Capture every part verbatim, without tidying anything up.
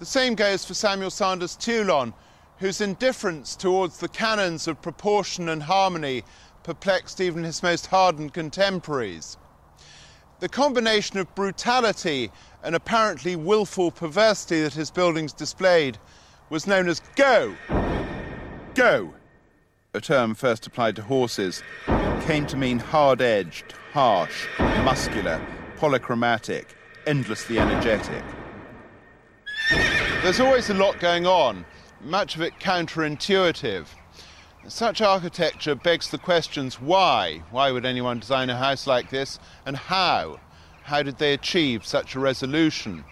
The same goes for Samuel Sanders Toulon, whose indifference towards the canons of proportion and harmony perplexed even his most hardened contemporaries. The combination of brutality and apparently willful perversity that his buildings displayed was known as go. Go, a term first applied to horses, came to mean hard-edged, harsh, muscular, polychromatic, endlessly energetic. There's always a lot going on, much of it counterintuitive. Such architecture begs the questions why? Why would anyone design a house like this? And how? How did they achieve such a resolution?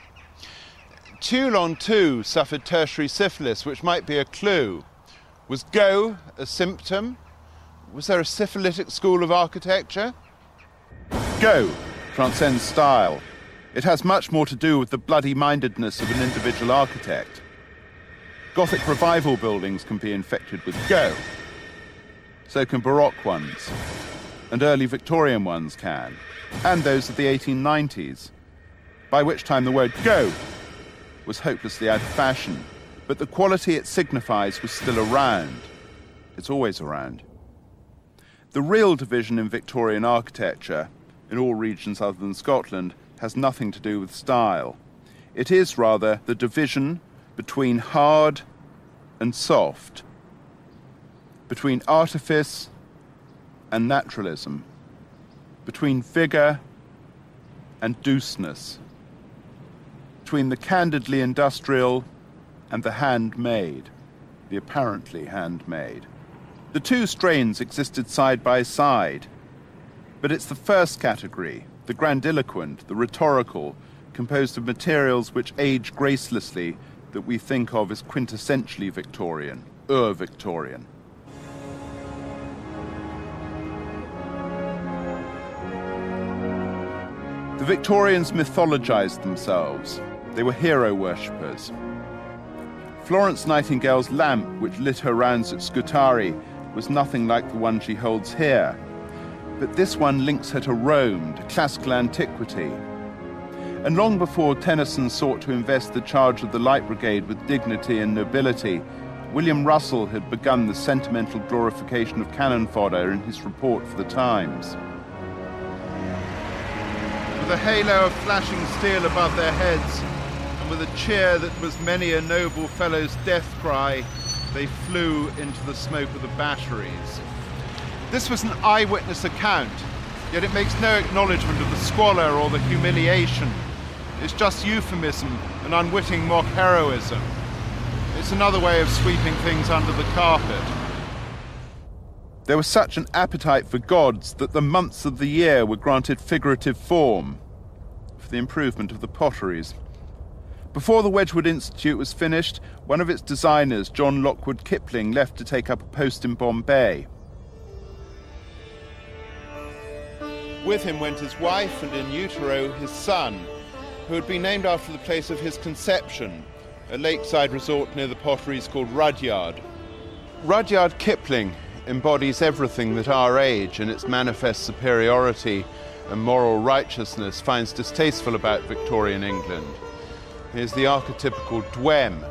Toulon too suffered tertiary syphilis, which might be a clue. Was go a symptom? Was there a syphilitic school of architecture? Go transcends style. It has much more to do with the bloody-mindedness of an individual architect. Gothic revival buildings can be infected with go. So can Baroque ones, and early Victorian ones can, and those of the eighteen nineties, by which time the word go was hopelessly out of fashion, but the quality it signifies was still around. It's always around. The real division in Victorian architecture, in all regions other than Scotland, has nothing to do with style. It is rather the division between hard and soft, between artifice and naturalism, between vigour and douceness, between the candidly industrial and the handmade, the apparently handmade. The two strains existed side by side, but it's the first category, the grandiloquent, the rhetorical, composed of materials which age gracelessly, that we think of as quintessentially Victorian, ur-Victorian. The Victorians mythologized themselves. They were hero worshippers. Florence Nightingale's lamp, which lit her rounds at Scutari, was nothing like the one she holds here. But this one links her to Rome, to classical antiquity. And long before Tennyson sought to invest the charge of the Light Brigade with dignity and nobility, William Russell had begun the sentimental glorification of cannon fodder in his report for the Times. With a halo of flashing steel above their heads, and with a cheer that was many a noble fellow's death cry, they flew into the smoke of the batteries. This was an eyewitness account, yet it makes no acknowledgement of the squalor or the humiliation. It's just euphemism and unwitting mock heroism. It's another way of sweeping things under the carpet. There was such an appetite for gods that the months of the year were granted figurative form for the improvement of the potteries. Before the Wedgwood Institute was finished, one of its designers, John Lockwood Kipling, left to take up a post in Bombay. With him went his wife and in utero his son, who had been named after the place of his conception, a lakeside resort near the potteries called Rudyard. Rudyard Kipling embodies everything that our age, in its manifest superiority and moral righteousness, finds distasteful about Victorian England. He is the archetypical dwem.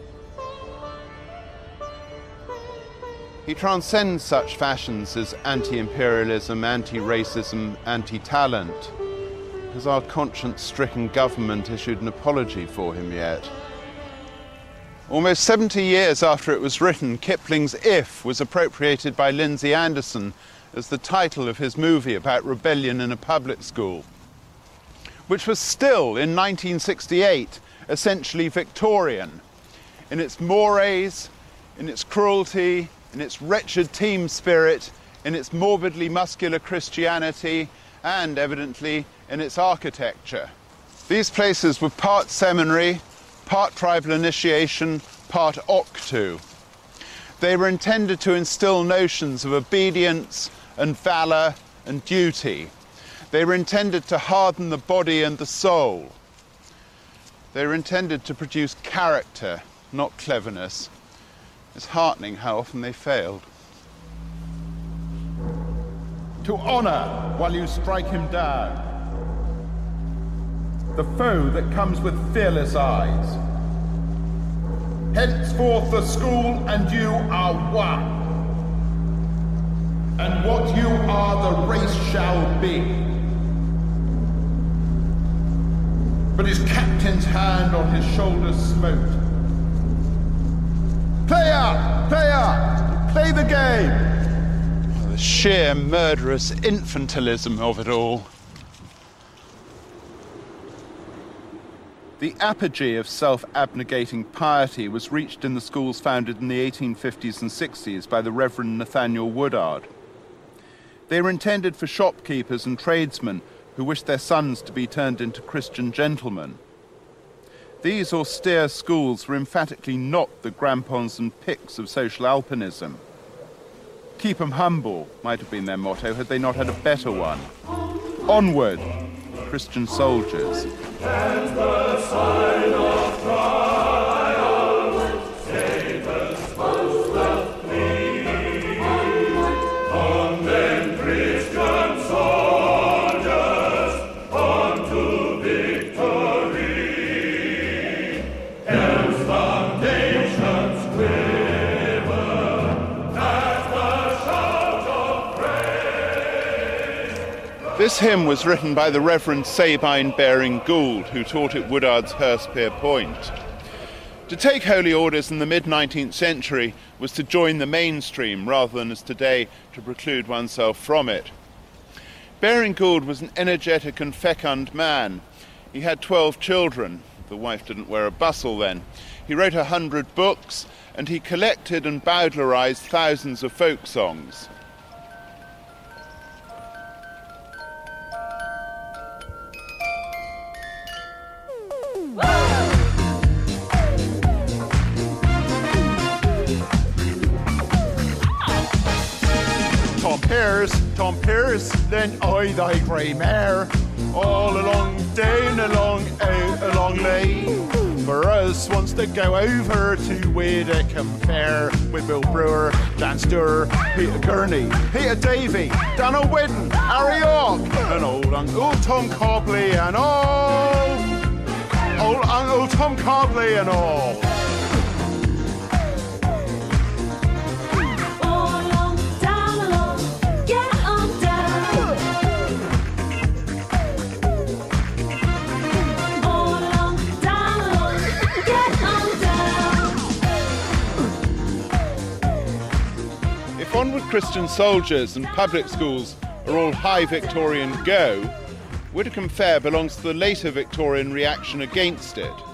He transcends such fashions as anti-imperialism, anti-racism, anti-talent. Has our conscience-stricken government issued an apology for him yet? Almost seventy years after it was written, Kipling's If was appropriated by Lindsay Anderson as the title of his movie about rebellion in a public school, which was still, in nineteen sixty-eight, essentially Victorian, in its mores, in its cruelty, in its wretched team spirit, in its morbidly muscular Christianity, and, evidently, in its architecture. These places were part seminary, part tribal initiation, part octu. They were intended to instill notions of obedience and valour and duty. They were intended to harden the body and the soul. They were intended to produce character, not cleverness. It's heartening how often they failed. To honour while you strike him down. The foe that comes with fearless eyes. Henceforth the school and you are one. And what you are the race shall be. But his captain's hand on his shoulder smote. Player! Player! Play the game! The sheer murderous infantilism of it all. The apogee of self-abnegating piety was reached in the schools founded in the eighteen fifties and sixties by the Reverend Nathaniel Woodard. They were intended for shopkeepers and tradesmen who wished their sons to be turned into Christian gentlemen. These austere schools were emphatically not the grampons and picks of social alpinism. Keep 'em humble might have been their motto had they not had a better one. Onward, Christian soldiers. And the sign of triumph, Satan's most of flee. On then, Christian soldiers, on to victory. Hell's foundations quiver at the shout of praise. This hymn was written by the Reverend Sabine Baring-Gould, who taught at Woodard's Hurstpier Point. To take holy orders in the mid-nineteenth century was to join the mainstream rather than, as today, to preclude oneself from it. Baring-Gould was an energetic and fecund man. He had twelve children. The wife didn't wear a bustle then. He wrote a hundred books, and he collected and bowdlerised thousands of folk songs. Tom Pearce, Tom Pearce, then I thy grey mare, all along, down along, out along lane. For us wants to go over to Widdicombe Fair with Bill Brewer, Dan Stewart, Peter Gurney, Peter Davey, Donald Whidden, Harry Hawk, and old Uncle Tom Cobley and all. Old Uncle Tom Cobley and all. Onward Christian soldiers and public schools are all high Victorian go, Widdicombe Fair belongs to the later Victorian reaction against it.